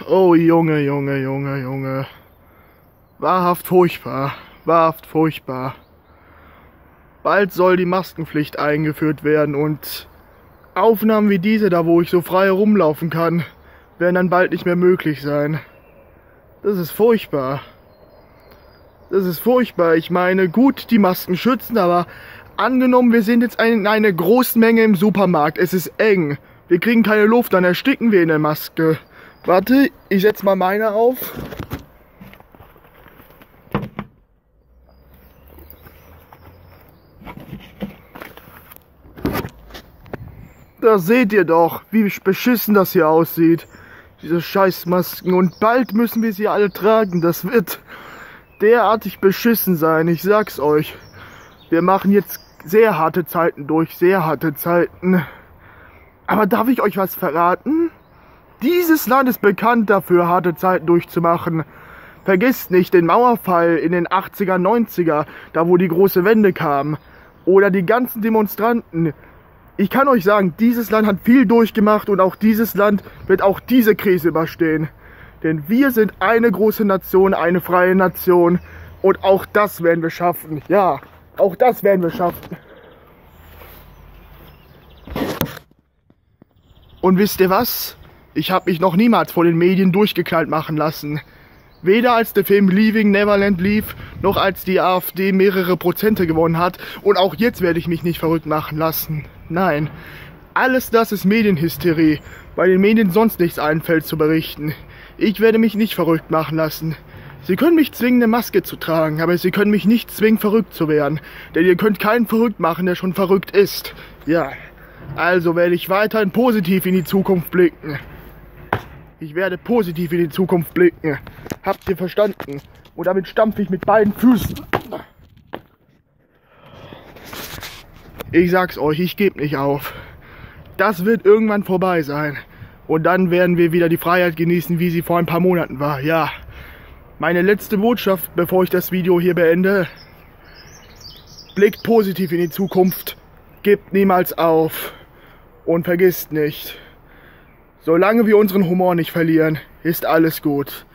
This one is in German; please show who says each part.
Speaker 1: Oh Junge, Junge, Junge, Junge. Wahrhaft furchtbar, wahrhaft furchtbar. Bald soll die Maskenpflicht eingeführt werden und Aufnahmen wie diese da, wo ich so frei herumlaufen kann, werden dann bald nicht mehr möglich sein. Das ist furchtbar. Das ist furchtbar. Ich meine, gut, die Masken schützen, aber angenommen, wir sind jetzt in einer großen Menge im Supermarkt. Es ist eng. Wir kriegen keine Luft, dann ersticken wir in der Maske. Warte, ich setze mal meine auf. Da seht ihr doch, wie beschissen das hier aussieht. Diese Scheißmasken. Und bald müssen wir sie alle tragen. Das wird derartig beschissen sein. Ich sag's euch. Wir machen jetzt sehr harte Zeiten durch. Sehr harte Zeiten. Aber darf ich euch was verraten? Dieses Land ist bekannt dafür, harte Zeiten durchzumachen. Vergesst nicht den Mauerfall in den 80er, 90er. Da wo die große Wende kam. Oder die ganzen Demonstranten. Ich kann euch sagen, dieses Land hat viel durchgemacht und auch dieses Land wird auch diese Krise überstehen. Denn wir sind eine große Nation, eine freie Nation und auch das werden wir schaffen. Ja, auch das werden wir schaffen. Und wisst ihr was? Ich habe mich noch niemals vor den Medien durchgeknallt machen lassen. Weder als der Film Leaving Neverland lief, noch als die AfD mehrere Prozente gewonnen hat. Und auch jetzt werde ich mich nicht verrückt machen lassen. Nein, alles das ist Medienhysterie, weil den Medien sonst nichts einfällt zu berichten. Ich werde mich nicht verrückt machen lassen. Sie können mich zwingen, eine Maske zu tragen, aber Sie können mich nicht zwingen, verrückt zu werden. Denn ihr könnt keinen verrückt machen, der schon verrückt ist. Ja, also werde ich weiterhin positiv in die Zukunft blicken. Ich werde positiv in die Zukunft blicken. Habt ihr verstanden? Und damit stampfe ich mit beiden Füßen. Ich sag's euch, ich gebe nicht auf. Das wird irgendwann vorbei sein. Und dann werden wir wieder die Freiheit genießen, wie sie vor ein paar Monaten war. Ja, meine letzte Botschaft, bevor ich das Video hier beende. Blickt positiv in die Zukunft. Gebt niemals auf. Und vergisst nicht, solange wir unseren Humor nicht verlieren, ist alles gut.